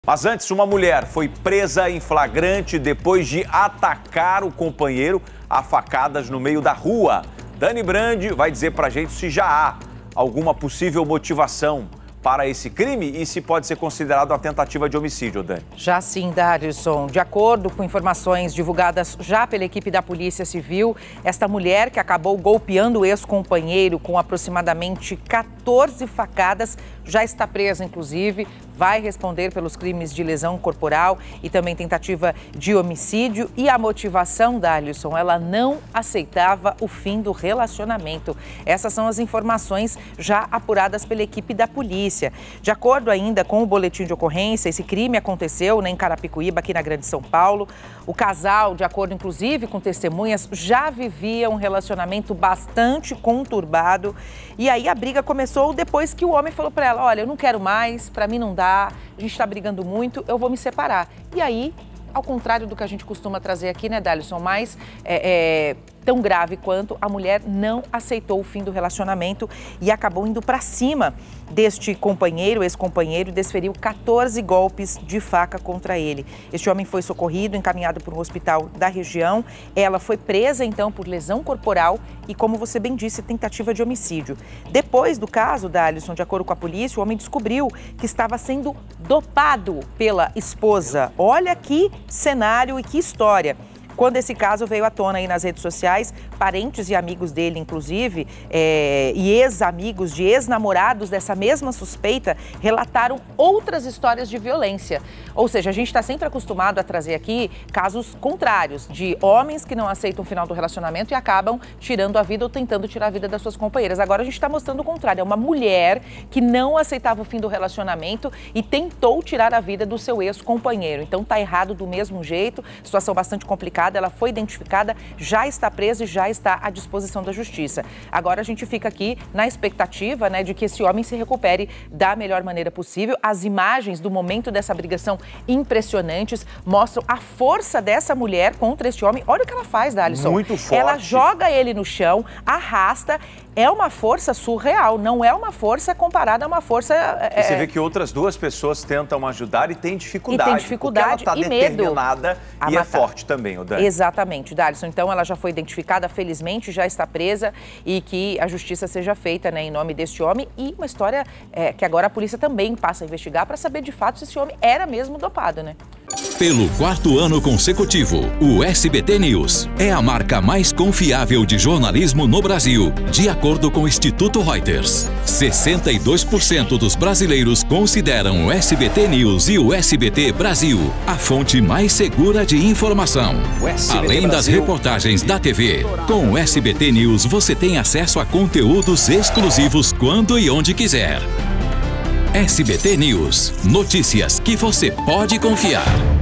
Mas antes, uma mulher foi presa em flagrante depois de atacar o companheiro a facadas no meio da rua. Dani Brandi vai dizer pra gente se já há alguma possível motivação para esse crime e se pode ser considerado uma tentativa de homicídio, Dani. Já sim, Darlison. De acordo com informações divulgadas já pela equipe da Polícia Civil, esta mulher que acabou golpeando o ex-companheiro com aproximadamente 14 facadas já está presa, inclusive, vai responder pelos crimes de lesão corporal e também tentativa de homicídio. E a motivação, Darlison, ela não aceitava o fim do relacionamento. Essas são as informações já apuradas pela equipe da polícia. De acordo ainda com o boletim de ocorrência, esse crime aconteceu em Carapicuíba, aqui na Grande São Paulo. O casal, de acordo inclusive com testemunhas, já vivia um relacionamento bastante conturbado. E aí a briga começou depois que o homem falou para ela: olha, eu não quero mais, para mim não dá, a gente está brigando muito, eu vou me separar. E aí, ao contrário do que a gente costuma trazer aqui, né, Darlison, mas tão grave quanto, a mulher não aceitou o fim do relacionamento e acabou indo para cima deste companheiro, ex-companheiro, desferiu 14 golpes de faca contra ele. Este homem foi socorrido, encaminhado para um hospital da região. Ela foi presa, então, por lesão corporal e, como você bem disse, tentativa de homicídio. Depois do caso, Darlison, de acordo com a polícia, o homem descobriu que estava sendo dopado pela esposa. Olha que cenário e que história. Quando esse caso veio à tona aí nas redes sociais, parentes e amigos dele, inclusive, e ex-amigos de ex-namorados dessa mesma suspeita, relataram outras histórias de violência. Ou seja, a gente está sempre acostumado a trazer aqui casos contrários, de homens que não aceitam o final do relacionamento e acabam tirando a vida ou tentando tirar a vida das suas companheiras. Agora a gente está mostrando o contrário, é uma mulher que não aceitava o fim do relacionamento e tentou tirar a vida do seu ex-companheiro. Então tá errado do mesmo jeito, situação bastante complicada. Ela foi identificada, já está presa e já está à disposição da justiça. Agora a gente fica aqui na expectativa, né, de que esse homem se recupere da melhor maneira possível. As imagens do momento dessa briga são impressionantes, mostram a força dessa mulher contra este homem. Olha o que ela faz, Darlison. Muito forte. Ela joga ele no chão, arrasta. É uma força surreal, não é uma força comparada a uma força... E você vê que outras duas pessoas tentam ajudar e têm dificuldade. E tem dificuldade porque ela está determinada e é forte também, o Dani. Exatamente, Darlison. Então ela já foi identificada, felizmente já está presa e que a justiça seja feita, né, em nome deste homem. E uma história que agora a polícia também passa a investigar para saber de fato se esse homem era mesmo dopado, né? Pelo 4º ano consecutivo, o SBT News é a marca mais confiável de jornalismo no Brasil, de acordo com o Instituto Reuters. 62% dos brasileiros consideram o SBT News e o SBT Brasil a fonte mais segura de informação. Além das reportagens da TV, com o SBT News você tem acesso a conteúdos exclusivos quando e onde quiser. SBT News, notícias que você pode confiar.